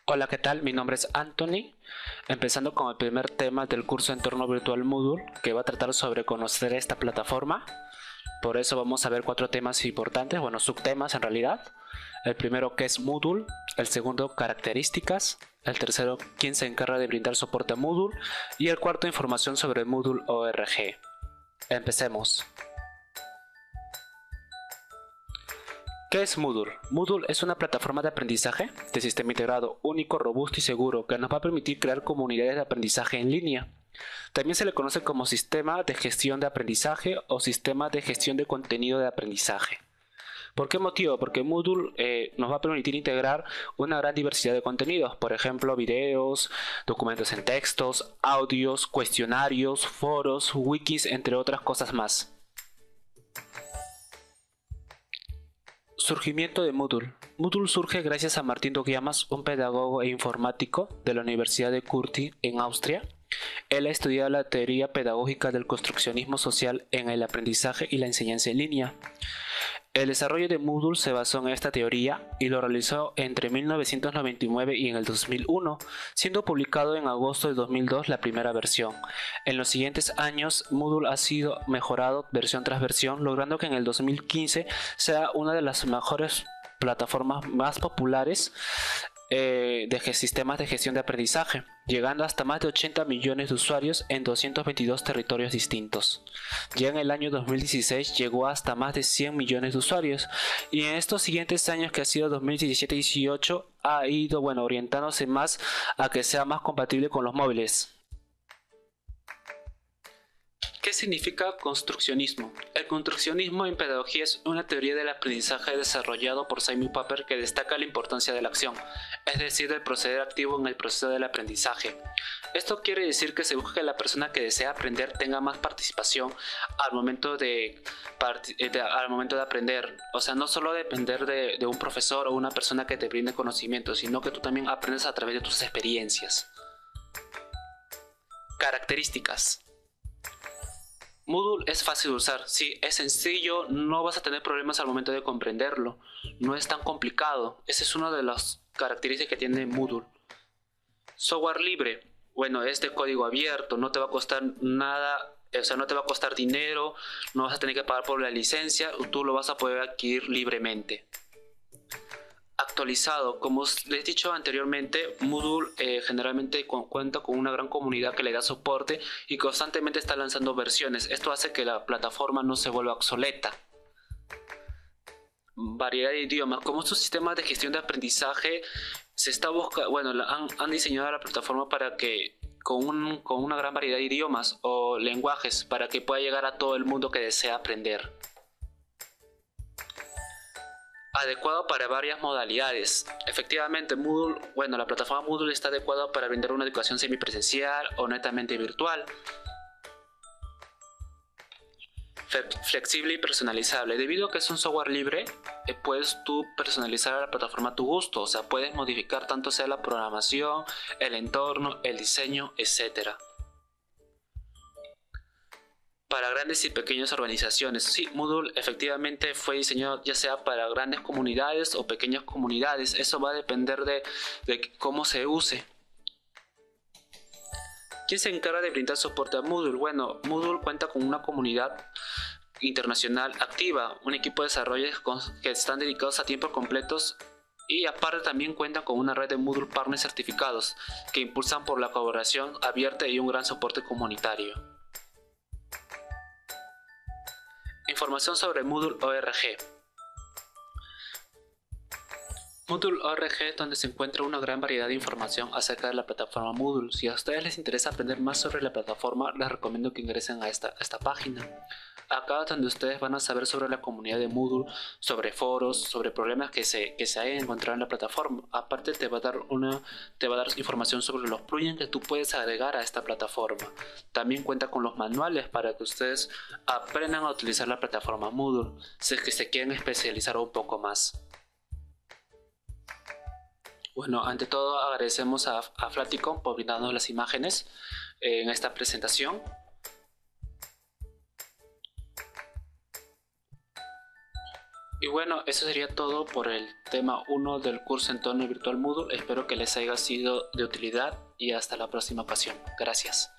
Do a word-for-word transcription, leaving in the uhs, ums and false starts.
Hola, ¿qué tal? Mi nombre es Anthony, empezando con el primer tema del curso Entorno Virtual Moodle, que va a tratar sobre conocer esta plataforma. Por eso vamos a ver cuatro temas importantes, bueno, subtemas en realidad. El primero, ¿qué es Moodle? El segundo, características. El tercero, ¿quién se encarga de brindar soporte a Moodle? Y el cuarto, información sobre Moodle punto org. Empecemos. ¿Qué es Moodle? Moodle es una plataforma de aprendizaje de sistema integrado único, robusto y seguro que nos va a permitir crear comunidades de aprendizaje en línea. También se le conoce como sistema de gestión de aprendizaje o sistema de gestión de contenido de aprendizaje. ¿Por qué motivo? Porque Moodle eh, nos va a permitir integrar una gran diversidad de contenidos, por ejemplo, videos, documentos en textos, audios, cuestionarios, foros, wikis, entre otras cosas más. Surgimiento de Moodle. Moodle surge gracias a Martín Doguiamas, un pedagogo e informático de la Universidad de Curti en Austria. Él ha estudiado la teoría pedagógica del construccionismo social en el aprendizaje y la enseñanza en línea. El desarrollo de Moodle se basó en esta teoría y lo realizó entre mil novecientos noventa y nueve y en el dos mil uno, siendo publicado en agosto de dos mil dos la primera versión. En los siguientes años, Moodle ha sido mejorado versión tras versión, logrando que en el dos mil quince sea una de las mejores plataformas más populares eh, de sistemas de gestión de aprendizaje, llegando hasta más de ochenta millones de usuarios en doscientos veintidós territorios distintos. Ya en el año dos mil dieciséis llegó hasta más de cien millones de usuarios, y en estos siguientes años, que ha sido dos mil diecisiete y dieciocho, ha ido bueno, orientándose más a que sea más compatible con los móviles. ¿Qué significa construccionismo? El construccionismo en pedagogía es una teoría del aprendizaje desarrollado por Simon Popper que destaca la importancia de la acción, es decir, del proceder activo en el proceso del aprendizaje. Esto quiere decir que se busca que la persona que desea aprender tenga más participación al momento de, de, al momento de aprender. O sea, no solo depender de, de un profesor o una persona que te brinde conocimiento, sino que tú también aprendes a través de tus experiencias. Características. Moodle es fácil de usar, sí, es sencillo, no vas a tener problemas al momento de comprenderlo, no es tan complicado, esa es una de las características que tiene Moodle. Software libre, bueno, es de código abierto, no te va a costar nada, o sea, no te va a costar dinero, no vas a tener que pagar por la licencia, tú lo vas a poder adquirir libremente. Actualizado, como les he dicho anteriormente, Moodle eh, generalmente cu cuenta con una gran comunidad que le da soporte y constantemente está lanzando versiones. Esto hace que la plataforma no se vuelva obsoleta. Variedad de idiomas. Como estos sistemas de gestión de aprendizaje se está buscando, bueno, han, han diseñado la plataforma para que con, un, con una gran variedad de idiomas o lenguajes para que pueda llegar a todo el mundo que desea aprender. Adecuado para varias modalidades. Efectivamente, Moodle, bueno, la plataforma Moodle está adecuada para brindar una educación semipresencial o netamente virtual. Flexible y personalizable. Debido a que es un software libre, eh, puedes tú personalizar la plataforma a tu gusto. O sea, puedes modificar tanto sea la programación, el entorno, el diseño, etcétera. Para grandes y pequeñas organizaciones. Sí, Moodle efectivamente fue diseñado ya sea para grandes comunidades o pequeñas comunidades. Eso va a depender de, de cómo se use. ¿Quién se encarga de brindar soporte a Moodle? Bueno, Moodle cuenta con una comunidad internacional activa, un equipo de desarrollo que están dedicados a tiempos completos y aparte también cuentan con una red de Moodle Partners certificados que impulsan por la colaboración abierta y un gran soporte comunitario. Información sobre Moodle punto org. Moodle punto org es donde se encuentra una gran variedad de información acerca de la plataforma Moodle. Si a ustedes les interesa aprender más sobre la plataforma, les recomiendo que ingresen a esta, a esta página. Acá es donde ustedes van a saber sobre la comunidad de Moodle, sobre foros, sobre problemas que se, que se hayan encontrado en la plataforma. Aparte te va a dar una, te va a dar información sobre los plugins que tú puedes agregar a esta plataforma. También cuenta con los manuales para que ustedes aprendan a utilizar la plataforma Moodle, si es que se quieren especializar un poco más. Bueno, ante todo agradecemos a, a Flaticom por brindarnos las imágenes eh, en esta presentación. Y bueno, eso sería todo por el tema uno del curso Entorno Virtual Moodle. Espero que les haya sido de utilidad y hasta la próxima ocasión. Gracias.